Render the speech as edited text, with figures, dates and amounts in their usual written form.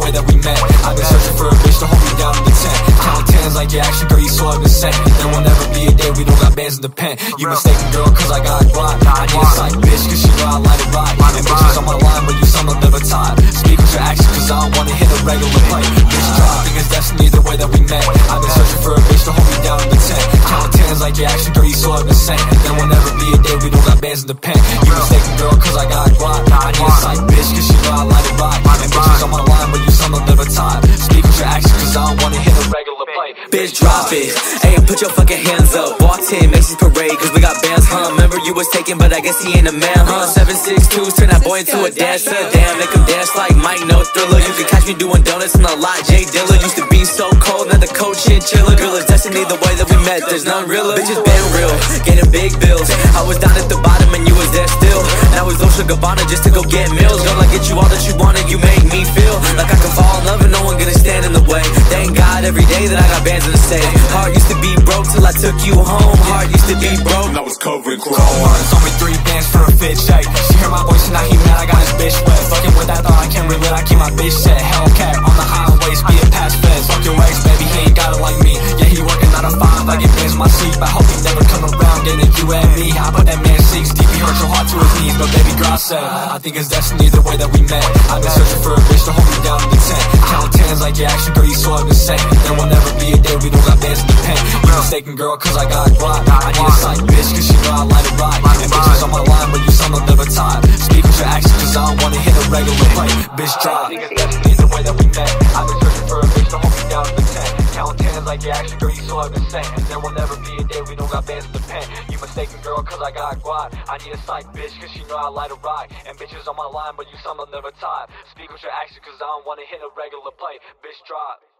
way that we met. I've been searching for a bitch to hold me down in the tent. Count tens like your action, girl, you so I've been sent. There will never be a day we don't got bands in the pen. You mistaken, girl, cause I got guap. I need a psych bitch, cause she know I light it right. And bitches on my line, but you some will never tie. Speak with your action, cause I don't wanna hit a regular play. Bitch drop, think it's destiny the way that we met. I've been searching for a bitch to hold me down in the tent. Count tens like your action, girl, you so I've been sent. There will never be a day we don't got bands in the pen. You mistaken, girl, cause I got guap. I need a psych bitch, cause she know I light it right. And bitches on my line, but you some will never tie. Speak with your action, cause I don't wanna hit a regular play. Bitch, drop it. Hey, put your fucking hands up. Walked in, Macy's parade, cause we got bands, huh? Remember you was taken, but I guess he ain't a man, huh? 762s, turn that boy into a dancer. Damn, make him dance like Mike, no thriller. You can catch me doing donuts in a lot, Jay Dilla. Used to be so cold, now the coach chinchilla. Girl, it's destiny the way that we met, there's none realer. Bitches been real, getting big bills. I was down at the bottom and you was there still. And I was Dolce & Gabbana just to go get meals. Girl, I get you all that you wanted, you make me feel like I can fall in love and no one gonna stand in the way. Thank God every day that I got bands in the safe. Heart used to be broke till I took you home. Heart used to be broke and I was covering chrome. Told me 3 bands for a fit check. She heard my voice and now he mad, I got his bitch wet. Fucking with that thought I can't relate, I keep my bitch set. Hellcat on the highway, speeding past feds. Fuck your ex, baby, he ain't got it like me. Yeah, he working 9 to 5, I get bands in my sleep. I hope he never come around, getting you and me. I put that man 6 deep, he hurt your heart to his knees. But baby girl, I said, I think it's destiny the way that we met. I've been searching for a bitch to hold me down in the tent. Count tens like your action, girl, you so I've been sent. There will never be a day we don't got bands in the pen. You mistaken, girl, cause I got guap. I need a psych bitch, cause she know I light it right. And bitches on my line, but you some will never tie. Speak with your action, cause I don't wanna hit a regular play. Bitch drop, think it's destiny the way that we met. I've been searching for a bitch to hold me down in the tent. Count tens like your action, girl, you so I've been sent. There will never be a day we don't got bands in the pen. You mistaken, girl, cause I got guap. I need a psych bitch, cause she know I light it right. And bitches on my line, but you some will never tie. Speak with your action, cause I don't wanna hit a regular play. Bitch drop.